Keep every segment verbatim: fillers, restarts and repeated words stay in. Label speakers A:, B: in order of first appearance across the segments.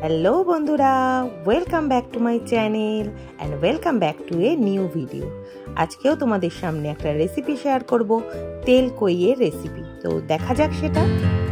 A: Hello বন্ধুরা, welcome back to my channel and welcome back to a new video. আজকেও তোমাদের সামনে একটা রেসিপি শেয়ার করব, তেল কইয়ের রেসিপি। তো দেখা যাক সেটা।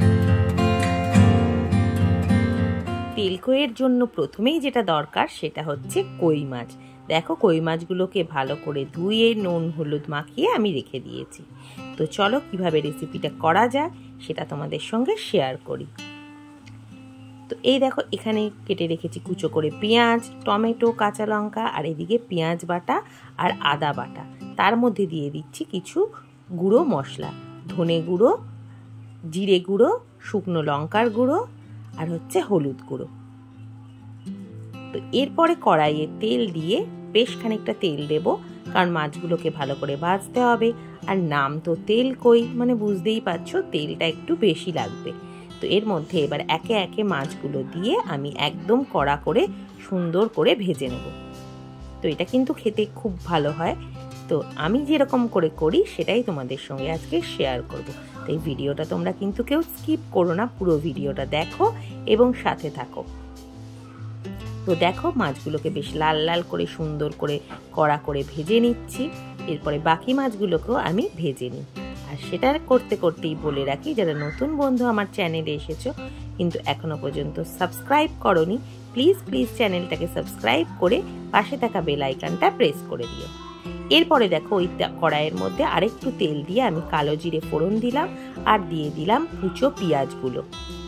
A: তেল কইয়ের জন্য প্রথমেই যেটা দরকার সেটা হচ্ছে কই মাছ। দেখো, কই মাছগুলোকে ভালো করে ধুয়ে নুন হলুদ মাখিয়ে আমি রেখে দিয়েছি। তো চলো কিভাবে রেসিপিটা করা যায় সেটা তোমাদের সঙ্গে শেয়ার করি। তো এই দেখো, এখানে কেটে রেখেছি কুচো করে পেঁয়াজ, টমেটো, কাঁচা লঙ্কা, আর এদিকে পেঁয়াজ বাটা আর আদা বাটা। তার মধ্যে দিয়ে দিচ্ছি কিছু গুঁড়ো মশলা, ধনে গুঁড়ো, জিরে গুঁড়ো, শুকনো লঙ্কার গুঁড়ো আর হচ্ছে হলুদ গুঁড়ো। তো এরপরে কড়াইয়ে তেল দিয়ে বেশ খানিকটা তেল দেব, কারণ মাছগুলোকে ভালো করে ভাজতে হবে। আর নাম তো তেল কই, মানে বুঝতেই পারছো তেলটা একটু বেশি লাগবে। তো এর মধ্যে এবার একে একে মাছগুলো দিয়ে আমি একদম কড়া করে সুন্দর করে ভেজে নেব। তো এটা কিন্তু খেতে খুব ভালো হয়। তো আমি যেরকম করে করি সেটাই তোমাদের সঙ্গে আজকে শেয়ার করব। তো এই ভিডিওটা তোমরা কিন্তু কেউ স্কিপ করো না, পুরো ভিডিওটা দেখো এবং সাথে থাকো। তো দেখো, মাছগুলোকে বেশ লাল লাল করে সুন্দর করে কড়া করে ভেজে নিচ্ছি। এরপরে বাকি মাছগুলোকেও আমি ভেজে নিই। আর সেটা করতে করতেই বলে রাখি, যারা নতুন বন্ধু আমার চ্যানেলে এসেছো কিন্তু এখনো পর্যন্ত সাবস্ক্রাইব করোনি, প্লিজ প্লিজ চ্যানেলটাকে সাবস্ক্রাইব করে পাশে থাকা বেল আইকনটা প্রেস করে দিও। এরপরে দেখো, ওই কড়াইয়ের মধ্যে আরেকটু তেল দিয়ে আমি কালো জিরে ফোড়ন দিলাম আর দিয়ে দিলাম কুচো পেঁয়াজগুলো।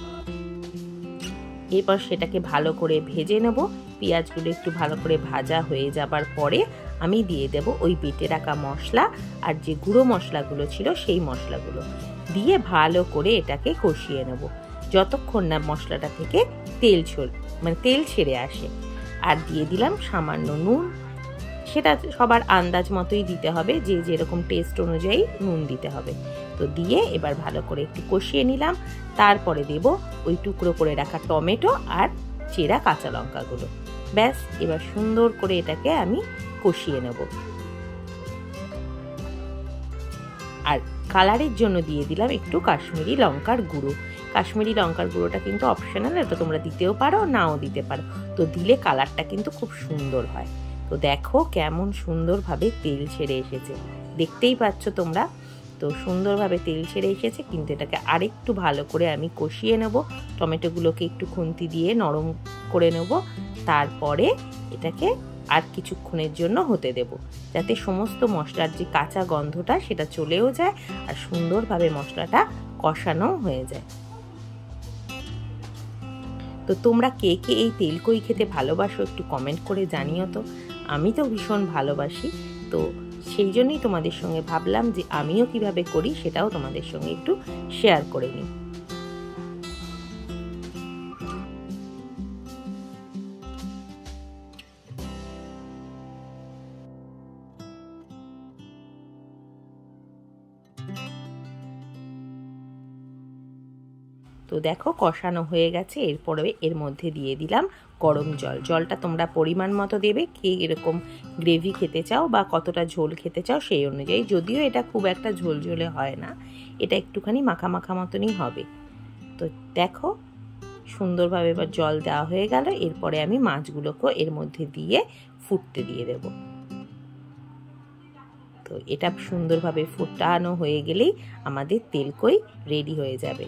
A: এরপর সেটাকে ভালো করে ভেজে নেব। পেঁয়াজগুলো একটু ভালো করে ভাজা হয়ে যাবার পরে আমি দিয়ে দেব ওই বেটে রাখা মশলা আর যে গুঁড়ো মশলাগুলো ছিল সেই মশলাগুলো দিয়ে ভালো করে এটাকে কষিয়ে নেব, যতক্ষণ না মশলাটা থেকে তেল ছোল মানে তেল ছেড়ে আসে। আর দিয়ে দিলাম সামান্য নুন, সেটা সবার আন্দাজ মতোই দিতে হবে, যে যেরকম টেস্ট অনুযায়ী নুন দিতে হবে। তো দিয়ে এবার ভালো করে একটু কষিয়ে নিলাম। তারপরে দেব ওই টুকরো করে রাখা টমেটো আর চেরা কাঁচা লঙ্কাগুলো। ব্যাস, এবার সুন্দর করে এটাকে আমি কষিয়ে নেব। আর কালারের জন্য দিয়ে দিলাম একটু কাশ্মীরি লঙ্কার গুঁড়ো। কাশ্মীরি লঙ্কার গুঁড়োটা কিন্তু অপশনাল, এটা তোমরা দিতেও পারো নাও দিতে পারো। তো দিলে কালারটা কিন্তু খুব সুন্দর হয়। তো দেখো কেমন সুন্দরভাবে তেল ছেড়ে এসেছে, দেখতেই পাচ্ছ তোমরা। তো সুন্দরভাবে তেল ছেড়ে এসেছে, কিন্তু এটাকে আরেকটু ভালো করে আমি কষিয়ে নেব। টমেটোগুলোকে একটু খুন্তি দিয়ে নরম করে নেব। তারপরে এটাকে আর কিছুক্ষণের জন্য হতে দেব, যাতে সমস্ত মশলার যে কাঁচা গন্ধটা সেটা চলেও যায় আর সুন্দরভাবে মশলাটা কষানো হয়ে যায়। তো তোমরা কে কে এই তেল কই খেতে ভালোবাসো একটু কমেন্ট করে জানিও তো। আমি তো ভীষণ ভালোবাসি। তো সেই জন্যই তোমাদের সঙ্গে ভাবলাম যে আমিও কিভাবে করি সেটাও তোমাদের সঙ্গে একটু শেয়ার করে নিই। তো দেখো কষানো হয়ে গেছে। এরপরে এর মধ্যে দিয়ে দিলাম গরম জল। জলটা তোমরা পরিমাণ মতো দেবে, কে এরকম গ্রেভি খেতে চাও বা কতটা ঝোল খেতে চাও সেই অনুযায়ী। যদিও এটা খুব একটা ঝোল ঝোলে হয় না, এটা একটুখানি মাখা মাখা মতনই হবে। তো দেখো সুন্দরভাবে এবার জল দেওয়া হয়ে গেল। এরপরে আমি মাছগুলোকে এর মধ্যে দিয়ে ফুটতে দিয়ে দেব। তো এটা সুন্দরভাবে ফুটানো হয়ে গেলেই আমাদের তেল কই রেডি হয়ে যাবে।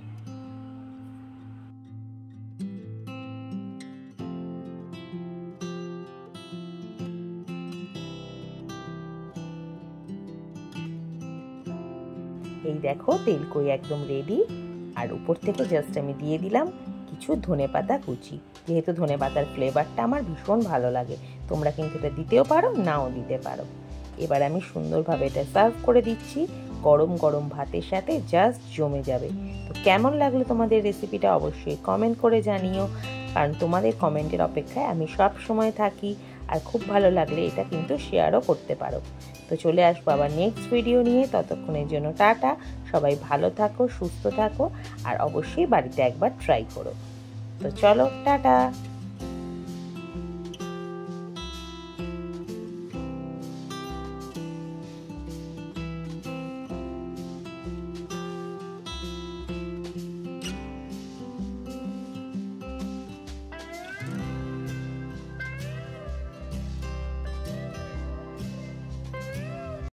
A: এই দেখো তেল কই একদম রেডি। আর উপর থেকে জাস্ট আমি দিয়ে দিলাম কিছু ধনেপাতা কুচি, যেহেতু ধনেপাতার ফ্লেভারটা আমার ভীষণ ভালো লাগে। তোমরা কিন্তু এটা দিতেও পারো নাও দিতে পারো। এবার আমি সুন্দরভাবে এটা সার্ভ করে দিচ্ছি গরম গরম ভাতের সাথে, জাস্ট জমে যাবে। তো কেমন লাগলো তোমাদের রেসিপিটা অবশ্যই কমেন্ট করে জানিও, কারণ তোমাদের কমেন্টের অপেক্ষায় আমি সব সময় থাকি। আর খুব ভালো লাগলে এটা কিন্তু শেয়ারও করতে পারো। তো চলে আসবো আবার নেক্সট ভিডিও নিয়ে। ততক্ষণের জন্য টাটা, সবাই ভালো থাকো, সুস্থ থাকো, আর অবশ্যই বাড়িতে একবার ট্রাই করো। তো চলো, টাটা।